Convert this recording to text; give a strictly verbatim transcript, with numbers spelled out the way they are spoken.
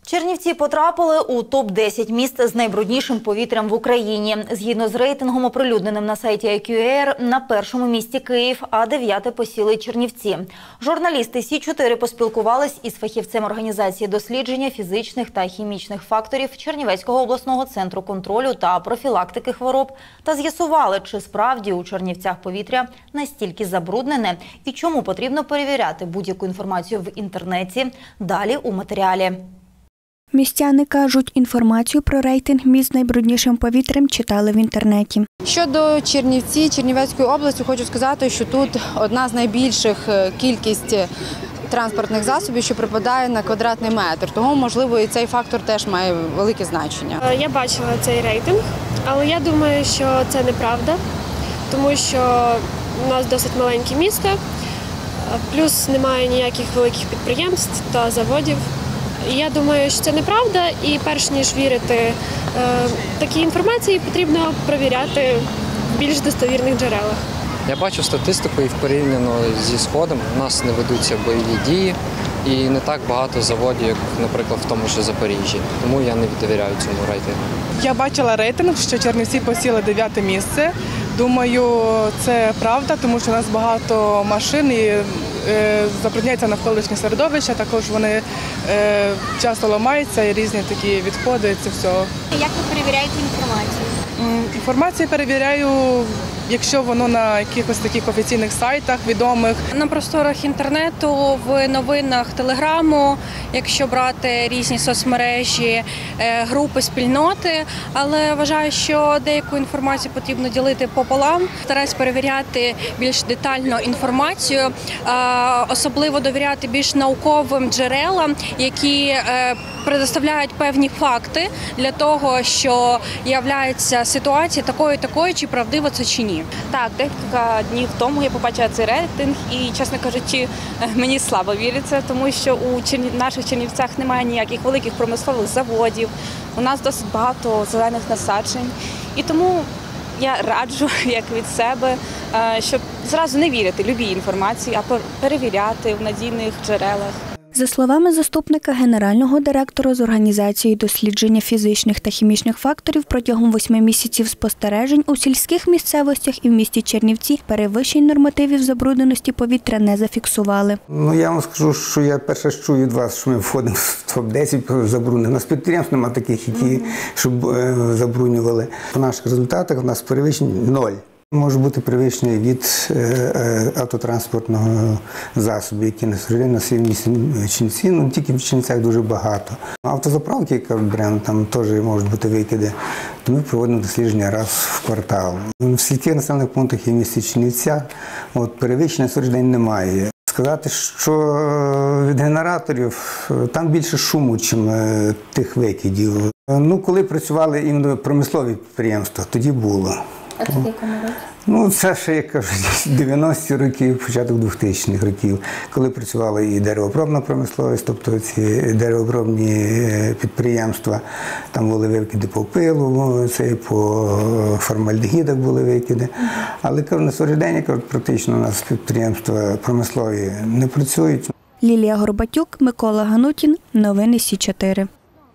Чернівці потрапили у топ десять міст з найбруднішим повітрям в Україні. Згідно з рейтингом, оприлюдненим на сайті ай кью ей ар, на першому місці Київ, а дев'яте посіли Чернівці. Журналісти Сі чотири поспілкувались із фахівцем організації дослідження фізичних та хімічних факторів Чернівецького обласного центру контролю та профілактики хвороб та з'ясували, чи справді у Чернівцях повітря настільки забруднене і чому потрібно перевіряти будь-яку інформацію в інтернеті. Далі у матеріалі. Містяни кажуть, інформацію про рейтинг міст з найбруднішим повітрям читали в інтернеті. Щодо Чернівці, Чернівецької області, хочу сказати, що тут одна з найбільших кількість транспортних засобів, що припадає на квадратний метр. Тому, можливо, і цей фактор теж має велике значення. Я бачила цей рейтинг, але я думаю, що це неправда, тому що у нас досить маленьке місто, плюс немає ніяких великих підприємств та заводів. Я думаю, що це неправда, і перш ніж вірити е, такій інформації, потрібно перевіряти в більш достовірних джерелах. Я бачу статистику, і порівняно зі Сходом у нас не ведуться бойові дії і не так багато заводів, як, наприклад, в тому ж Запоріжжі. Тому я не довіряю цьому рейтингу. Я бачила рейтинг, що Чернівці посіли дев'яте місце. Думаю, це правда, тому що у нас багато машин і е, забрудняється навколишнє середовище, також вони е, часто ламаються і різні такі відходи, це все. Як ви перевіряєте інформацію? Інформацію перевіряю, якщо воно на якихось таких офіційних сайтах відомих. На просторах інтернету, в новинах Телеграму, якщо брати різні соцмережі, групи, спільноти. Але вважаю, що деяку інформацію потрібно ділити пополам. Стараюсь перевіряти більш детально інформацію, особливо довіряти більш науковим джерелам, які предоставляють певні факти для того, що являється ситуація такою-такою, чи правдиво це чи ні. Так, декілька днів тому я побачила цей рейтинг і, чесно кажучи, мені слабо віриться, тому що у Чернів... наших Чернівцях немає ніяких великих промислових заводів, у нас досить багато зелених насаджень. І тому я раджу, як від себе, щоб зразу не вірити любій інформації, а перевіряти в надійних джерелах. За словами заступника генерального директора з організації дослідження фізичних та хімічних факторів, протягом восьми місяців спостережень у сільських місцевостях і в місті Чернівці перевищень нормативів забрудненості повітря не зафіксували. Ну, я вам скажу, що я перше чую від вас, що ми входимо в топ десять забруднених. У нас підприємств немає таких, які щоб забруднювали. По наших результатах у нас перевищень ноль. Може бути перевищення від е, автотранспортного засобу, які на сьогодні на своєму місці Чернівці, ну тільки в Чернівцях дуже багато. Автозаправки, як беремо, там теж можуть бути викиди, то ми проводимо дослідження раз в квартал. В сільських населених пунктах і в місті Чернівця от, перевищення на сьогоднішній день немає. Сказати, що від генераторів там більше шуму, ніж тих викидів. Ну, коли працювали іменно промислові підприємства, тоді було. А це в якому році? Ну, це ще, як кажуть, дев'яності років, початок двохтисячних років, коли працювала і деревообробна промисловість, тобто ці деревообробні підприємства, там були викиди по пилу, це, по формальдегідах були викиди. Але на сьогоднішній день, кажуть, практично у нас підприємства промислові не працюють. Лілія Горбатюк, Микола Ганутін. Новини Сі чотири.